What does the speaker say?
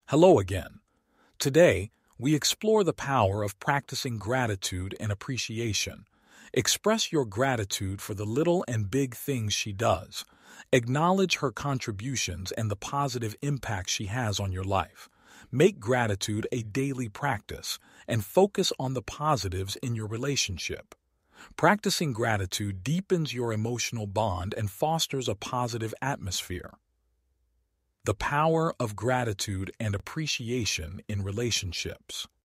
Hello again. Today, we explore the power of practicing gratitude and appreciation. Express your gratitude for the little and big things she does. Acknowledge her contributions and the positive impact she has on your life. Make gratitude a daily practice and focus on the positives in your relationship. Practicing gratitude deepens your emotional bond and fosters a positive atmosphere. The power of gratitude and appreciation in relationships.